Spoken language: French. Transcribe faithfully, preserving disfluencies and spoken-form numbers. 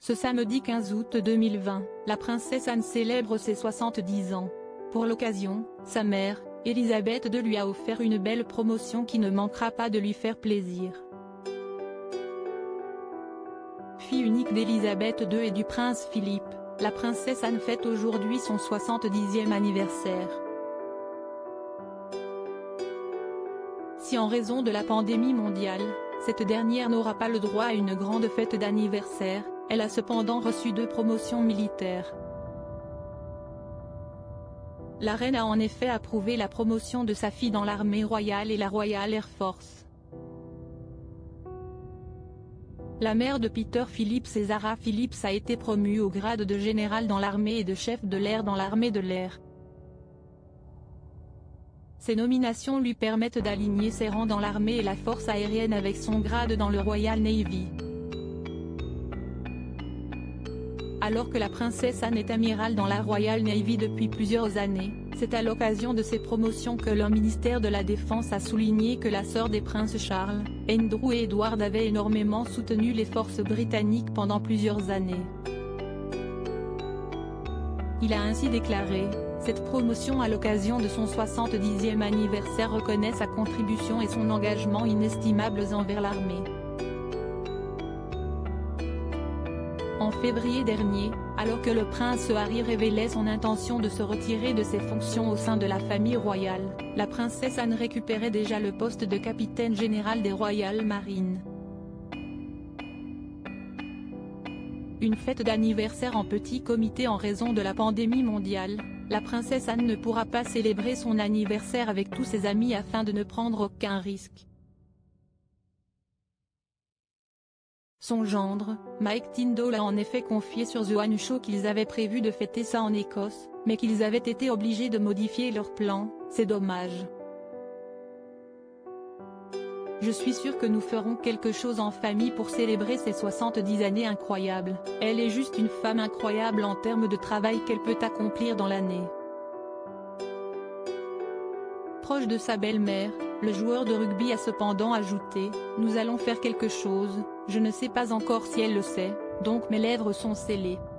Ce samedi quinze août deux mille vingt, la princesse Anne célèbre ses soixante-dix ans. Pour l'occasion, sa mère, Elisabeth deux lui a offert une belle promotion qui ne manquera pas de lui faire plaisir. Fille unique d'Elisabeth deux et du prince Philippe, la princesse Anne fête aujourd'hui son soixante-dixième anniversaire. Si en raison de la pandémie mondiale, cette dernière n'aura pas le droit à une grande fête d'anniversaire, elle a cependant reçu deux promotions militaires. La reine a en effet approuvé la promotion de sa fille dans l'armée royale et la Royal Air Force. La mère de Peter Phillips, Sarah Phillips, a été promue au grade de général dans l'armée et de chef de l'air dans l'armée de l'air. Ces nominations lui permettent d'aligner ses rangs dans l'armée et la force aérienne avec son grade dans le Royal Navy. Alors que la princesse Anne est amirale dans la Royal Navy depuis plusieurs années, c'est à l'occasion de ces promotions que le ministère de la Défense a souligné que la sœur des princes Charles, Andrew et Edward avait énormément soutenu les forces britanniques pendant plusieurs années. Il a ainsi déclaré: cette promotion à l'occasion de son soixante-dixième anniversaire reconnaît sa contribution et son engagement inestimables envers l'armée. En février dernier, alors que le prince Harry révélait son intention de se retirer de ses fonctions au sein de la famille royale, la princesse Anne récupérait déjà le poste de capitaine général des Royal Marines. Une fête d'anniversaire en petit comité en raison de la pandémie mondiale, la princesse Anne ne pourra pas célébrer son anniversaire avec tous ses amis afin de ne prendre aucun risque. Son gendre, Mike Tindall, a en effet confié sur The One Show qu'ils avaient prévu de fêter ça en Écosse, mais qu'ils avaient été obligés de modifier leur plan. C'est dommage. Je suis sûr que nous ferons quelque chose en famille pour célébrer ces soixante-dix années incroyables. Elle est juste une femme incroyable en termes de travail qu'elle peut accomplir dans l'année. Proche de sa belle-mère, le joueur de rugby a cependant ajouté: nous allons faire quelque chose, je ne sais pas encore si elle le sait, donc mes lèvres sont scellées.